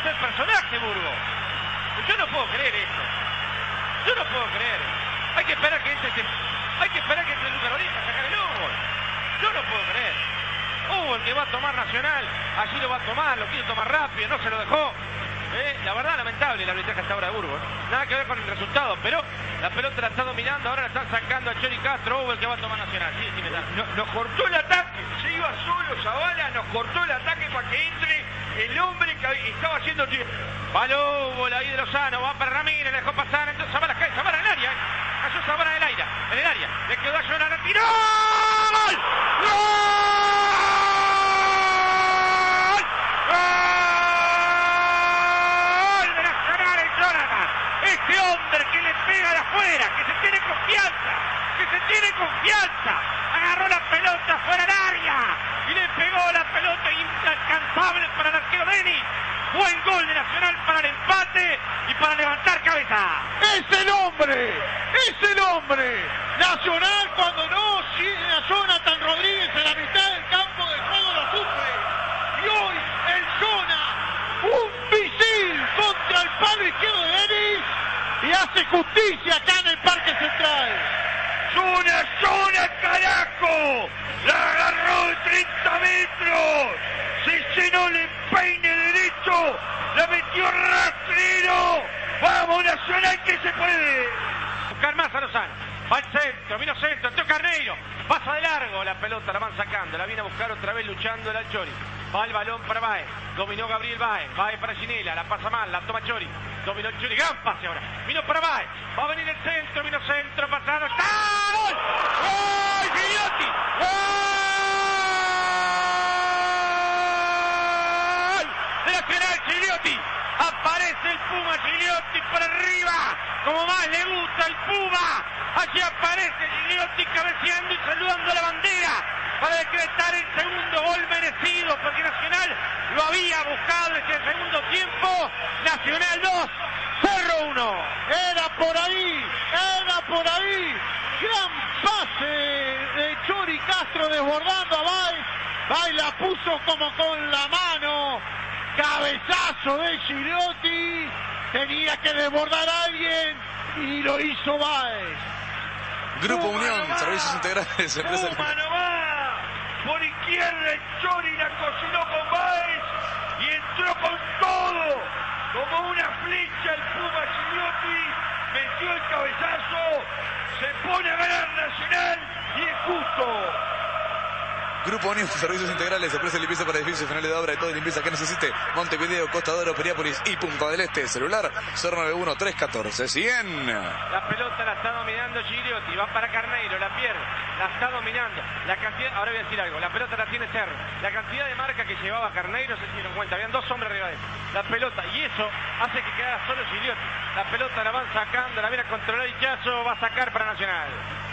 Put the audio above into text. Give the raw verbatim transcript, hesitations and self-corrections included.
ser personaje, Burgos. Yo no puedo creer esto. Yo no puedo creer. Hay que esperar que entre, hay que esperar que entre Lucas Rodríguez a sacar el Hugo. Yo no puedo creer. Hugo, el que va a tomar Nacional, allí lo va a tomar, lo quiere tomar rápido, no se lo dejó. Eh, la verdad, lamentable la arbitraje hasta ahora de Burgos. Nada que ver con el resultado, pero la pelota la está dominando, ahora la están sacando a Chori Castro, Hugo, el que va a tomar Nacional. Sí, sí, me da. No, nos cortó el ataque, se iba solo Zavala, nos cortó el ataque para que entre el hombre que estaba haciendo... Baló Hugo, ahí de Lozano, va para Ramírez, le dejó pasar, entonces Zavala cae, Zavala en el área, eh. Cayó Zavala en el aire, en el área, le quedó a Jonathan, tiró. ¡Gol! ¡Gol! ¡Gol de Nacional en Jonathan! Este hombre que le pega de afuera, que se tiene confianza, que se tiene confianza, agarró la pelota fuera del área y le pegó la pelota inalcanzable para el arquero Denis. Buen gol de Nacional para el empate y para levantar cabeza. ¡Es el hombre! ¡Es el hombre! Nacional cuando no sigue a Jonathan Rodríguez en la mitad del campo de juego lo sufre. Y hoy el Zona, un misil contra el palo izquierdo de Denis y hace justicia acá en el Parque Central. ¡Zona, Zona, carajo! ¡La agarró de treinta metros! ¡Se llenó el empeine derecho! ¡La metió rastrero! ¡Vamos, Nacional, que se puede! Buscar más a Lozano. Va al centro, vino centro, entró Carneiro. Pasa de largo la pelota, la van sacando. La viene a buscar otra vez luchando el Chori. Va el balón para Baez. Dominó Gabriel Baez. Baez para Ginela. La pasa mal, la toma Chori. Dominó el Chori. Gran pase ahora. Vino para Baez. Va a venir el centro, vino centro, pasado. ¡Está! ¡Gol! ¡Gol! ¡Gigliotti! ¡Gol! De Nacional, Gigliotti. Aparece el Puma Gigliotti por arriba. Como más le gusta el Puma. Allí aparece Gigliotti cabeceando y saludando a la bandera para decretar el segundo gol merecido, porque Nacional lo había buscado desde el segundo tiempo. Nacional dos, Cerro uno. Era por ahí, era por ahí. Gran pase de Chori Castro desbordando a Baez. Baez la puso como con la mano. Cabezazo de Gigliotti. Tenía que desbordar a alguien y lo hizo Baez. Grupo Unión, servicios integrales, empresa. Puma nomás. Por izquierda el Chori la cocinó con Baez y entró con todo. Como una flecha el Puma Gigliotti. Metió el cabezazo. Se pone a ganar Nacional y es justo. Grupo Unión, servicios integrales, empresa de limpieza para edificios, finales de obra y toda limpieza que necesite. Montevideo, Costa de Oro, Piriápolis y Punta del Este. Celular cero nueve uno tres uno cuatro cien. La pelota la está dominando Gigliotti, va para Carneiro, la pierde, la está dominando. La cantidad, ahora voy a decir algo, la pelota la tiene Cerro. La cantidad de marca que llevaba Carneiro, se dieron cuenta, habían dos hombres arriba de él. La pelota, y eso hace que quedara solo Gigliotti. La pelota la van sacando, la viene a controlar y Chazo va a sacar para Nacional.